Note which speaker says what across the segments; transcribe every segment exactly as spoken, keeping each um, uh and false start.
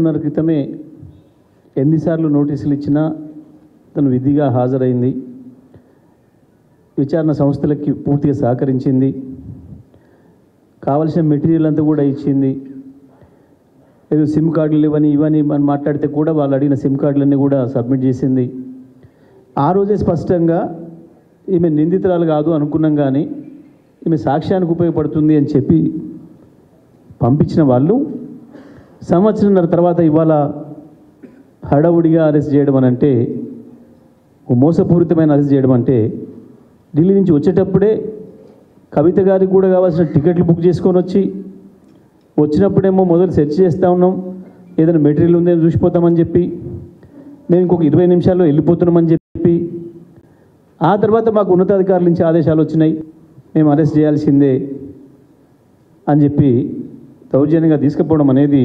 Speaker 1: సంవత్సరాల క్రితమే ఎన్నిసార్లు నోటీసులు ఇచ్చినా తను విధిగా హాజరైంది. విచారణ సంస్థలకి పూర్తిగా సహకరించింది. కావలసిన మెటీరియల్ అంతా కూడా ఇచ్చింది. ఏదో సిమ్ కార్డులు ఇవని ఇవని అని మాట్లాడితే కూడా వాళ్ళు అడిగిన సిమ్ కార్డులన్నీ కూడా సబ్మిట్ చేసింది. ఆ రోజే స్పష్టంగా ఈమె నిందితురాలు కాదు అనుకున్నాం, కానీ ఈమె సాక్ష్యానికి ఉపయోగపడుతుంది అని చెప్పి పంపించిన వాళ్ళు సంవత్సరంన్నర తర్వాత ఇవాళ హడావుడిగా అరెస్ట్ చేయడం అని అంటే, మోసపూరితమైన అరెస్ట్ చేయడం అంటే, ఢిల్లీ నుంచి వచ్చేటప్పుడే కవిత గారికి కూడా కావాల్సిన టికెట్లు బుక్ చేసుకొని వచ్చి వచ్చినప్పుడేమో మొదలు సెర్చ్ చేస్తూ ఉన్నాం, ఏదైనా మెటీరియల్ ఉందేమో చూసిపోతామని చెప్పి, మేము ఇంకొక ఇరవై నిమిషాల్లో వెళ్ళిపోతున్నామని చెప్పి, ఆ తర్వాత మాకు ఉన్నతాధికారుల నుంచి ఆదేశాలు వచ్చినాయి, మేము అరెస్ట్ చేయాల్సిందే అని చెప్పి దౌర్జన్యంగా తీసుకుపోవడం అనేది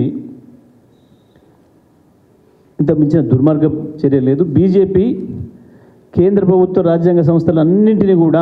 Speaker 1: ఇంత మించిన దుర్మార్గ చర్య లేదు. బీజేపీ కేంద్ర ప్రభుత్వ రాజ్యాంగ సంస్థలన్నింటినీ కూడా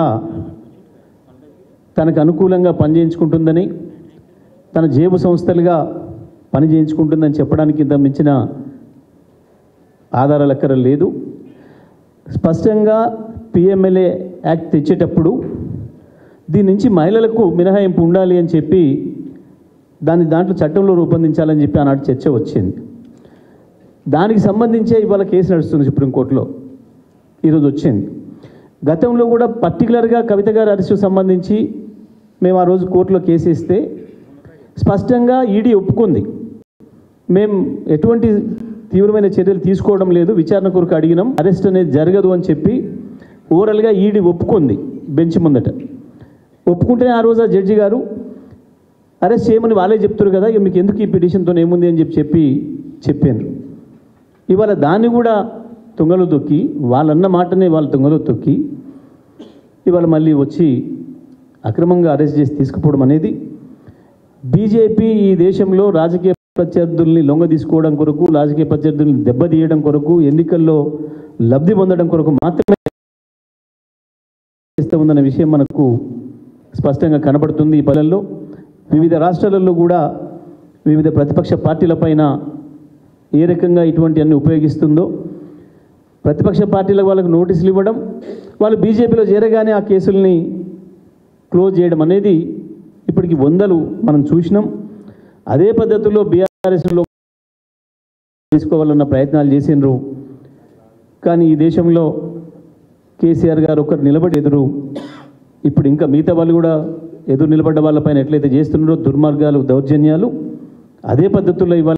Speaker 1: తనకు అనుకూలంగా పనిచేయించుకుంటుందని, తన జేబు సంస్థలుగా పని చేయించుకుంటుందని చెప్పడానికి ఇంత మించిన ఆధారాలు ఎక్కడ లేదు. స్పష్టంగా పిఎంఎల్ఏ యాక్ట్ తెచ్చేటప్పుడు దీని నుంచి మహిళలకు మినహాయింపు ఉండాలి అని చెప్పి దాన్ని దాంట్లో చట్టంలో రూపొందించాలని చెప్పి ఆనాడు చర్చ వచ్చింది. దానికి సంబంధించే ఇవాళ కేసు నడుస్తుంది సుప్రీంకోర్టులో, ఈరోజు వచ్చింది. గతంలో కూడా పర్టికులర్గా కవిత గారి అరెస్టుకు సంబంధించి మేము ఆ రోజు కోర్టులో కేసు ఇస్తే స్పష్టంగా ఈడీ ఒప్పుకుంది, మేము ఎటువంటి తీవ్రమైన చర్యలు తీసుకోవడం లేదు, విచారణ కొరకు అడిగినాం, అరెస్ట్ అనేది జరగదు అని చెప్పి ఓవరాల్గా ఈడీ ఒప్పుకుంది బెంచ్ ముందట. ఒప్పుకుంటేనే ఆ రోజు ఆ జడ్జి గారు అరెస్ట్ చేయమని వాళ్ళే చెప్తారు కదా, ఇక మీకు ఎందుకు ఈ పిటిషన్తో ఏముంది అని చెప్పి చెప్పి చెప్పారు. ఇవాళ దాన్ని కూడా తుంగలో తొక్కి, వాళ్ళన్న మాటనే వాళ్ళు తుంగలో తొక్కి ఇవాళ మళ్ళీ వచ్చి అక్రమంగా అరెస్ట్ చేసి తీసుకుపోవడం అనేది, బీజేపీ ఈ దేశంలో రాజకీయ ప్రత్యర్థుల్ని లొంగ తీసుకోవడం కొరకు, రాజకీయ ప్రత్యర్థుల్ని దెబ్బతీయడం కొరకు, ఎన్నికల్లో లబ్ధి పొందడం కొరకు మాత్రమే చేస్తూ ఉందన్న విషయం మనకు స్పష్టంగా కనబడుతుంది. ఈ పనుల్లో వివిధ రాష్ట్రాలలో కూడా వివిధ ప్రతిపక్ష పార్టీలపైన ఏ రకంగా ఇటువంటి అన్ని ఉపయోగిస్తుందో, ప్రతిపక్ష పార్టీల వాళ్ళకు నోటీసులు ఇవ్వడం, వాళ్ళు బీజేపీలో చేరగానే ఆ కేసుల్ని క్లోజ్ చేయడం అనేది ఇప్పటికి వందలు మనం చూసినాం. అదే పద్ధతిలో బీఆర్ఎస్లో తీసుకోవాలన్న ప్రయత్నాలు చేసినారు, కానీ ఈ దేశంలో కేసీఆర్ గారు ఒకరు నిలబడి ఎదురు, ఇప్పుడు ఇంకా మిగతా వాళ్ళు కూడా ఎదురు నిలబడ్డ వాళ్ళపైన ఎట్లయితే చేస్తున్నారో దుర్మార్గాలు, దౌర్జన్యాలు, అదే పద్ధతుల్లో ఇవాళ